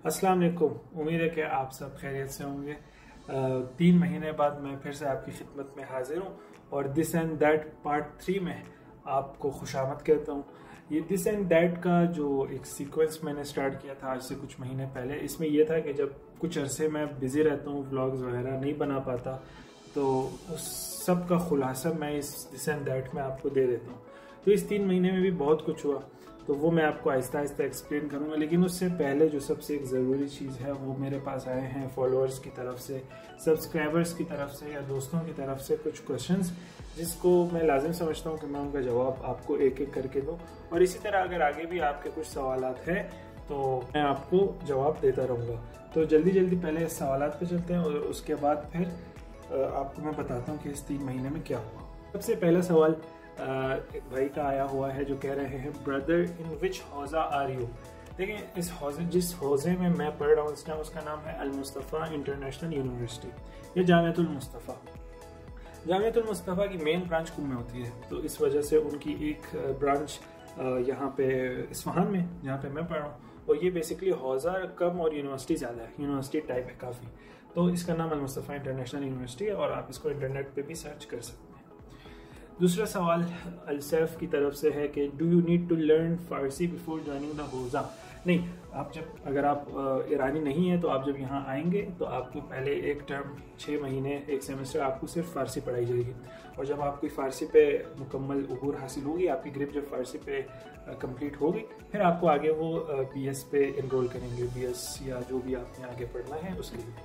अस्सलाम वालेकुम। उम्मीद है कि आप सब खैरियत से होंगे। 3 महीने बाद मैं फिर से आपकी खिदमत में हाजिर हूँ और दिस एंड दैट पार्ट 3 में आपको खुशामद कहता हूँ। ये दिस एंड दैट का जो एक सीक्वेंस मैंने स्टार्ट किया था आज से कुछ महीने पहले, इसमें यह था कि जब कुछ अरसे मैं बिज़ी रहता हूँ, व्लॉग्स वगैरह नहीं बना पाता, तो उस सब का खुलासा मैं इस दिस एंड दैट में आपको दे देता हूँ। तो इस 3 महीने में भी बहुत कुछ हुआ, तो वो मैं आपको आहिस्ता आहिस्ता एक्सप्लेन करूँगा। लेकिन उससे पहले जो सबसे एक ज़रूरी चीज़ है वो मेरे पास आए हैं फॉलोअर्स की तरफ से, सब्सक्राइबर्स की तरफ से या दोस्तों की तरफ से कुछ क्वेश्चंस, जिसको मैं लाजिम समझता हूँ कि मैं उनका जवाब आपको एक एक करके दूँ। और इसी तरह अगर आगे भी आपके कुछ सवालात हैं तो मैं आपको जवाब देता रहूँगा। तो जल्दी जल्दी पहले इस सवालात पे चलते हैं और उसके बाद फिर आपको मैं बताता हूँ कि इस 3 महीने में क्या हुआ। सबसे पहला सवाल एक भाई का आया हुआ है जो कह रहे हैं, brother in which hawza are you. देखिए, इस हौज़े जिस हौज़े में मैं पढ़ रहा हूँ इस टाइम, उसका नाम है अल मुस्तफ़ा इंटरनेशनल यूनिवर्सिटी, ये जामिअतुल मुस्तफ़ा। जामिअतुल मुस्तफ़ा की मेन ब्रांच कुम में होती है, तो इस वजह से उनकी एक ब्रांच यहाँ पे इस्फहान में, जहाँ पे मैं पढ़ रहा हूँ, और ये बेसिकली हौज़ा कम और यूनिवर्सिटी ज़्यादा है, यूनिवर्सिटी टाइप है काफ़ी। तो इसका नाम अल मुस्तफ़ा इंटरनेशनल यूनिवर्सिटी है और आप इसको इंटरनेट पे भी सर्च कर सकते हैं। दूसरा सवाल अलसैफ की तरफ से है कि do you need to learn Farsi before joining the hawza. नहीं, आप अगर आप ईरानी नहीं है तो आप जब यहाँ आएंगे तो आपको पहले एक टर्म 6 महीने एक सेमेस्टर आपको सिर्फ फ़ारसी पढ़ाई जाएगी, और जब आपकी फ़ारसी पे मुकम्मल उबूर हासिल होगी, आपकी ग्रिप जब फ़ारसी पे कंप्लीट होगी, फिर आपको आगे वो BS पे इनरोल करेंगे, BS या जो भी आपने आगे पढ़ना है उसके लिए।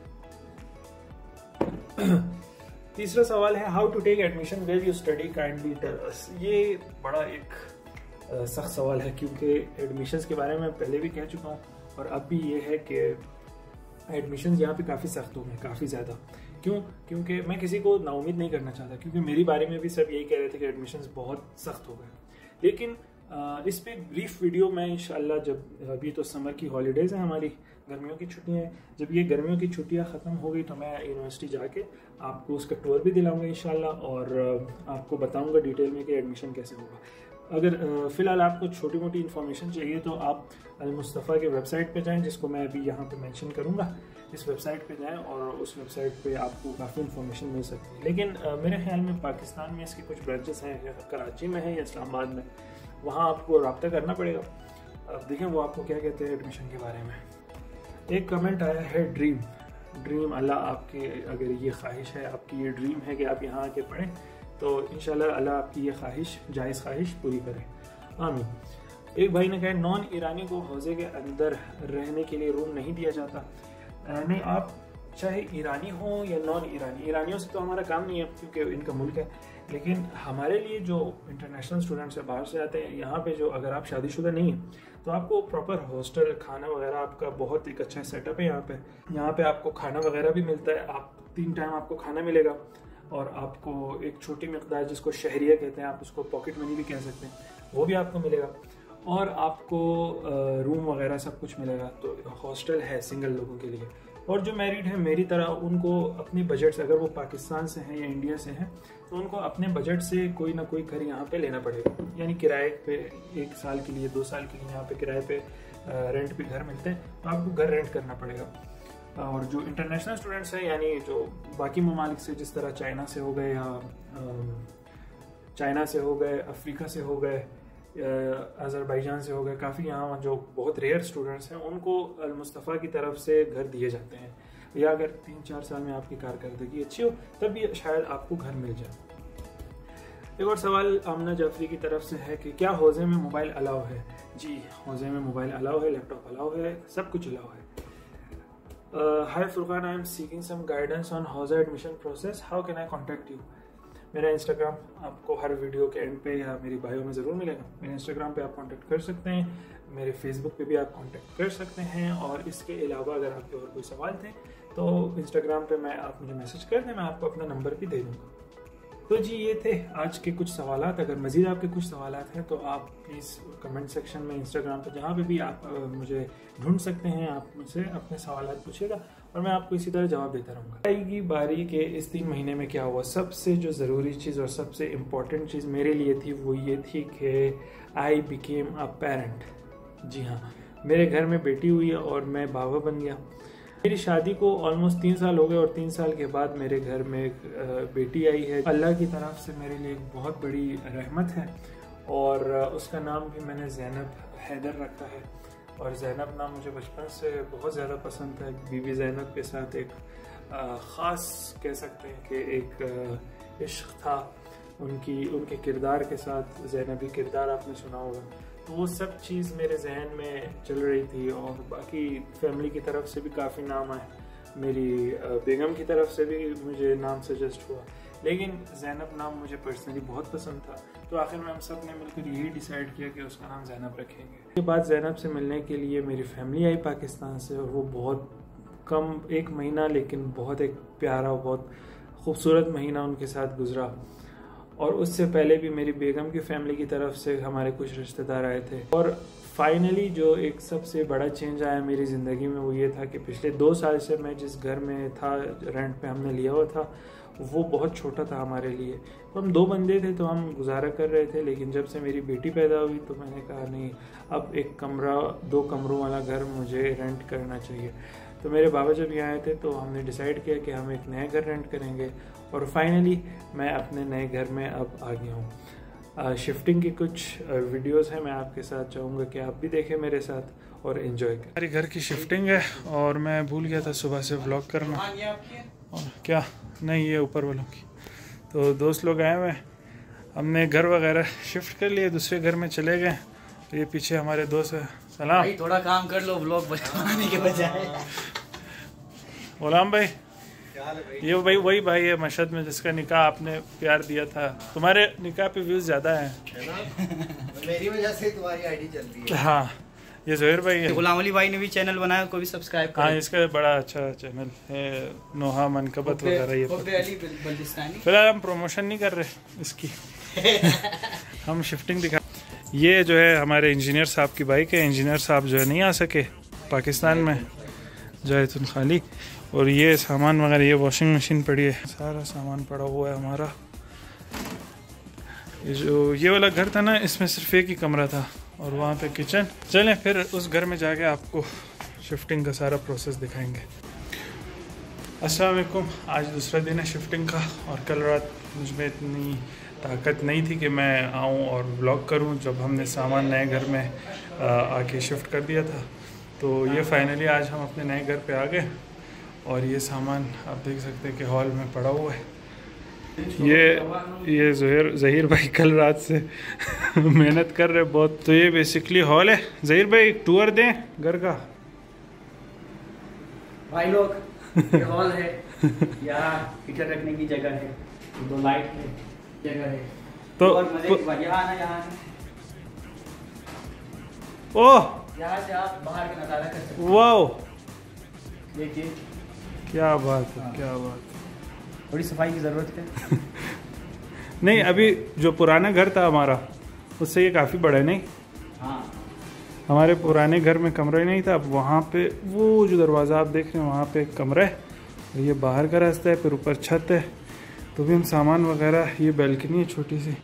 तीसरा सवाल है, how to take admission where you study, kindly tell us. ये बड़ा एक सख्त सवाल है, क्योंकि एडमिशन्स के बारे में पहले भी कह चुका हूँ और अब भी ये है कि एडमिशन्स यहाँ पे काफ़ी सख्त हो गए, काफ़ी ज़्यादा। क्यों? क्योंकि मैं किसी को नाउमीद नहीं करना चाहता, क्योंकि मेरी बारे में भी सब यही कह रहे थे कि एडमिशन्स बहुत सख्त हो गए। लेकिन इस पर ब्रीफ वीडियो मैं इंशाल्लाह, जब अभी तो समर की हॉलीडेज़ हैं हमारी, गर्मियों की छुट्टियां हैं, जब ये गर्मियों की छुट्टियां ख़त्म हो गई तो मैं यूनिवर्सिटी जाके आपको उसका टूर भी दिलाऊंगा इंशाल्लाह, और आपको बताऊंगा डिटेल में कि एडमिशन कैसे होगा। अगर फ़िलहाल आपको छोटी मोटी इन्फॉर्मेशन चाहिए तो आप अल मुस्तफ़ा के वेबसाइट पे जाएं, जिसको मैं अभी यहाँ पे मेंशन करूँगा। इस वेबसाइट पे जाएं और उस वेबसाइट पे आपको काफ़ी इन्फॉर्मेशन मिल सकती है। लेकिन मेरे ख्याल में पाकिस्तान में इसकी कुछ ब्रांचेस हैं, कराची में है या इस्लामाबाद में, वहाँ आपको रब्ता करना पड़ेगा। अब देखें वो आपको क्या कहते हैं एडमिशन के बारे में। एक कमेंट आया है, ड्रीम अल्लाह आपके, अगर ये ख्वाहिश है, आपकी ये ड्रीम है कि आप यहाँ आके पढ़ें, तो इंशाल्लाह अल्लाह आपकी ये ख्वाहिश, जायज़ ख्वाहिश पूरी करे, आमीन। एक भाई ने कहा, नॉन ईरानी को हौज़े के अंदर रहने के लिए रूम नहीं दिया जाता। नहीं, आप चाहे ईरानी हो या नॉन ईरानी, ईरानियों से तो हमारा काम नहीं है क्योंकि इनका मुल्क है, लेकिन हमारे लिए जो इंटरनेशनल स्टूडेंट्स है, बाहर से आते हैं यहाँ पे, जो अगर आप शादीशुदा नहीं है तो आपको प्रॉपर हॉस्टल, खाना वगैरह आपका बहुत एक अच्छा सेटअप है यहाँ पे आपको खाना वगैरह भी मिलता है, आप 3 टाइम आपको खाना मिलेगा, और आपको एक छोटी मिकदार जिसको शहरिया कहते हैं, आप उसको पॉकेट मनी भी कह सकते हैं, वो भी आपको मिलेगा, और आपको रूम वगैरह सब कुछ मिलेगा। तो हॉस्टल है सिंगल लोगों के लिए, और जो मैरिड है मेरी तरह, उनको अपने बजट से, अगर वो पाकिस्तान से हैं या इंडिया से हैं, तो उनको अपने बजट से कोई ना कोई घर यहाँ पे लेना पड़ेगा, यानी किराए पे 1 साल के लिए, 2 साल के लिए यहाँ पे किराए पे रेंट पे घर मिलते हैं, तो आपको घर रेंट करना पड़ेगा। और जो इंटरनेशनल स्टूडेंट्स हैं, यानी जो बाकी ममालिक से, जिस तरह चाइना से हो गए, या चाइना से हो गए, अफ्रीका से हो गए, अज़रबैजान से हो गए, काफ़ी यहाँ जो बहुत रेयर स्टूडेंट्स हैं, उनको अल मुस्तफ़ा की तरफ से घर दिए जाते हैं, या अगर 3-4 साल में आपकी कारकर्दगी अच्छी हो तब भी शायद आपको घर मिल जाए। एक और सवाल आमना जाफरी की तरफ से है कि क्या हौज़े में मोबाइल अलाउ है। जी, हौज़े में मोबाइल अलाउ है, लैपटॉप अलाउ है, सब कुछ अलाउ है। Hi Furqan, I am seeking some guidance on hawza admission process, how can I contact you. मेरा इंस्टाग्राम आपको हर वीडियो के एंड पे या मेरी बायो में ज़रूर मिलेगा। मेरे इंस्टाग्राम पे आप कांटेक्ट कर सकते हैं, मेरे फेसबुक पे भी आप कांटेक्ट कर सकते हैं, और इसके अलावा अगर आपके और कोई सवाल थे तो इंस्टाग्राम पे आप मुझे मैसेज कर दें, मैं आपको अपना नंबर भी दे दूँगा। तो जी, ये थे आज के कुछ सवालात। अगर मज़ीद आपके कुछ सवालात हैं तो आप प्लीज़ कमेंट सेक्शन में, इंस्टाग्राम पे, जहाँ पे भी आप मुझे ढूंढ सकते हैं, आप मुझसे अपने सवालात पूछिएगा और मैं आपको इसी तरह जवाब देता रहूँगा। आएगी बारी के इस 3 महीने में क्या हुआ। सबसे जो ज़रूरी चीज़ और सबसे इम्पॉर्टेंट चीज़ मेरे लिए थी वो ये थी कि आई बिकेम अ पेरेंट। जी हाँ, मेरे घर में बेटी हुई है और मैं बाबा बन गया। मेरी शादी को ऑलमोस्ट 3 साल हो गए और 3 साल के बाद मेरे घर में एक बेटी आई है। अल्लाह की तरफ से मेरे लिए एक बहुत बड़ी रहमत है और उसका नाम भी मैंने ज़ैनब हैदर रखा है। और ज़ैनब नाम मुझे बचपन से बहुत ज़्यादा पसंद है। बीबी ज़ैनब के साथ एक ख़ास कह सकते हैं कि एक इश्क था उनके किरदार के साथ। ज़ैनबी किरदार आपने सुना होगा, तो वो सब चीज़ मेरे जहन में चल रही थी। और बाकी फैमिली की तरफ से भी काफ़ी नाम आए, मेरी बेगम की तरफ से भी मुझे नाम सजेस्ट हुआ, लेकिन ज़ैनब नाम मुझे पर्सनली बहुत पसंद था। तो आखिर में हम सब ने मिलकर यही डिसाइड किया कि उसका नाम ज़ैनब रखेंगे। उसके बाद ज़ैनब से मिलने के लिए मेरी फैमिली आई पाकिस्तान से, और वो बहुत कम 1 महीना, लेकिन बहुत एक प्यारा बहुत खूबसूरत महीना उनके साथ गुजरा। और उससे पहले भी मेरी बेगम की फैमिली की तरफ से हमारे कुछ रिश्तेदार आए थे। और फाइनली जो एक सबसे बड़ा चेंज आया मेरी ज़िंदगी में वो ये था कि पिछले 2 साल से मैं जिस घर में था, रेंट पे हमने लिया हुआ था, वो बहुत छोटा था हमारे लिए। तो हम 2 बंदे थे तो हम गुजारा कर रहे थे, लेकिन जब से मेरी बेटी पैदा हुई तो मैंने कहा नहीं, अब एक कमरा 2 कमरों वाला घर मुझे रेंट करना चाहिए। तो मेरे बाबा जब यहाँ आए थे तो हमने डिसाइड किया कि हम एक नया घर रेंट करेंगे, और फाइनली मैं अपने नए घर में अब आ गया हूँ। शिफ्टिंग की कुछ वीडियोस हैं, मैं आपके साथ चाहूँगा कि आप भी देखें मेरे साथ और एंजॉय करें। हमारी घर की शिफ्टिंग है और मैं भूल गया था सुबह से व्लॉग करना। और क्या नहीं, ये ऊपर वालों की। तो दोस्त लोग आए हुए हैं, हमने घर वगैरह शिफ्ट कर लिए, दूसरे घर में चले गए। ये पीछे हमारे दोस्त है। सलाम भाई, थोड़ा काम कर लो व्लॉग बनाने के बजाय। गुलाम भाई, ये भाई वही भाई है मशहद में जिसका निकाह आपने प्यार दिया था। तुम्हारे निकाह पे व्यूज ज्यादा हैं। मेरी वजह से तुम्हारी आईडी चल रही है। हाँ, ये जोहर भाई है। गुलाम अली भाई ने भी चैनल बनाया, को भी सब्सक्राइब करें। हाँ, इसका बड़ा अच्छा चैनल है, नोहा मनकबत वगैरह। ये फिलहाल हम प्रमोशन नहीं कर रहे इसकी हम शिफ्टिंग दिखा। ये जो है हमारे इंजीनियर साहब की बाइक है। इंजीनियर साहब जो है नहीं आ सके पाकिस्तान में, जायतुन खाली। और ये सामान वगैरह, ये वॉशिंग मशीन पड़ी है, सारा सामान पड़ा हुआ है हमारा। ये जो ये वाला घर था ना, इसमें सिर्फ एक ही कमरा था और वहाँ पे किचन। चलें फिर उस घर में जाके आपको शिफ्टिंग का सारा प्रोसेस दिखाएंगे। अस्सलाम वालेकुम। आज दूसरा दिन है शिफ्टिंग का, और कल रात मुझ में इतनी ताकत नहीं थी कि मैं आऊँ और व्लॉग करूँ जब हमने सामान नए घर में आके शिफ्ट कर दिया था। तो ये फाइनली आज हम अपने नए घर पे आ गए, और ये सामान आप देख सकते हैं कि हॉल में पड़ा हुआ है। ये ज़हीर भाई कल रात से मेहनत कर रहे बहुत। तो ये बेसिकली हॉल है। ज़हीर भाई टूर दें घर का। भाई लोग, ये हॉल है, यहाँ हीटर रखने की जगह है, 2 लाइट है, जगह है। तो यहाँ आना ओह, यहाँ से आप बाहर का नज़ारा कर सकते हैं। वाओ, देखिए क्या बात है, क्या बात है। थोड़ी सफाई की ज़रूरत है। नहीं, अभी जो पुराना घर था हमारा, उससे ये काफ़ी बड़ा है। नहीं, हाँ, हमारे पुराने घर में कमरा ही नहीं था। अब वहाँ पे वो जो दरवाज़ा आप देख रहे हैं, वहाँ पे एक कमरा है, और ये बाहर का रास्ता है, फिर ऊपर छत है। तो भी हम सामान वगैरह, ये बैल्कनी है छोटी सी।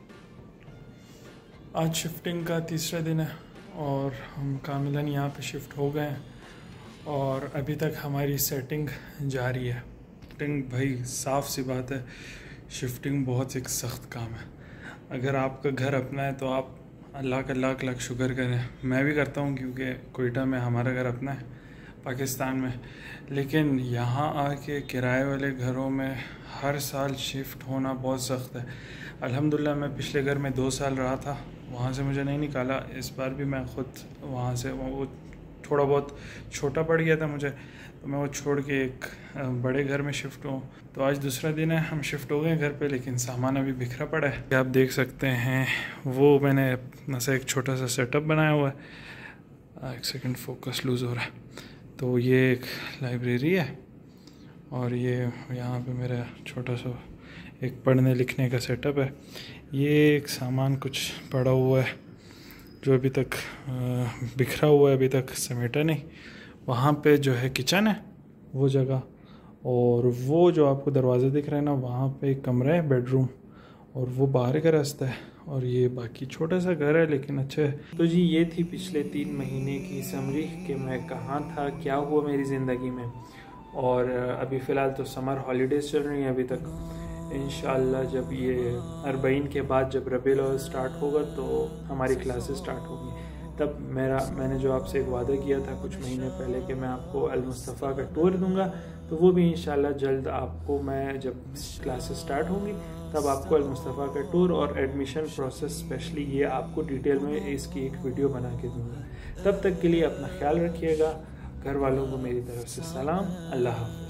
आज शिफ्टिंग का 3रा दिन है और हम कामिलन यहाँ पे शिफ्ट हो गए हैं, और अभी तक हमारी सेटिंग जारी है। शिफ्टिंग भाई साफ सी बात है, शिफ्टिंग बहुत एक सख्त काम है। अगर आपका घर अपना है तो आप अल्लाह का लाख लाख शुक्र करें। मैं भी करता हूँ, क्योंकि कोयटा में हमारा घर अपना है, पाकिस्तान में। लेकिन यहाँ आके किराए वाले घरों में हर साल शिफ्ट होना बहुत सख्त है। अल्हम्दुलिल्लाह मैं पिछले घर में 2 साल रहा था, वहाँ से मुझे नहीं निकाला। इस बार भी मैं ख़ुद वहाँ से, वो थोड़ा बहुत छोटा पड़ गया था मुझे, तो मैं वो छोड़ के एक बड़े घर में शिफ्ट हूँ। तो आज दूसरा दिन है, हम शिफ्ट हो गए घर पे, लेकिन सामान अभी बिखरा पड़ा है। आप देख सकते हैं वो मैंने अपना सा एक छोटा सा सेटअप बनाया हुआ है। एक सेकंड, फोकस लूज़ हो रहा है। तो ये एक लाइब्रेरी है, और ये यहाँ पे मेरा छोटा सा एक पढ़ने लिखने का सेटअप है। ये एक सामान कुछ पड़ा हुआ है जो अभी तक बिखरा हुआ है, अभी तक समेटा नहीं। वहाँ पे जो है किचन है वो जगह, और वो जो आपको दरवाज़ा दिख रहा है ना, वहाँ पे एक कमरा है बेडरूम, और वो बाहर का रास्ता है और ये बाकी छोटा सा घर है लेकिन अच्छा है। तो जी ये थी पिछले 3 महीने की समरी कि मैं कहाँ था, क्या हुआ मेरी ज़िंदगी में। और अभी फ़िलहाल तो समर हॉलीडेज़ चल रही हैं अभी तक। इंशाल्लाह जब ये 40 के बाद जब रबीउल अव्वल स्टार्ट होगा तो हमारी क्लासेस स्टार्ट होगी। तब मैंने जो आपसे एक वादा किया था कुछ महीने पहले कि मैं आपको अल मुस्तफ़ा का टूर दूंगा, तो वो भी इंशाल्लाह जल्द आपको मैं जब क्लासेस स्टार्ट होंगी तब आपको अल मुस्तफ़ा का टूर और एडमिशन प्रोसेस स्पेशली ये आपको डिटेल में इसकी एक वीडियो बना के दूंगा। तब तक के लिए अपना ख्याल रखिएगा। घर वालों को मेरी तरफ से सलाम। अल्लाह हाफ़िज़।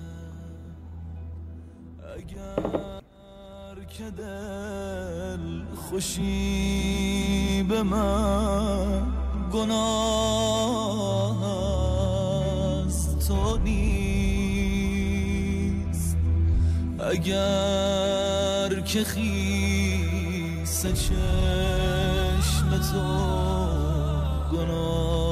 خوشی به من گناه از تو نیست، اگر که خیس چشم تو گناه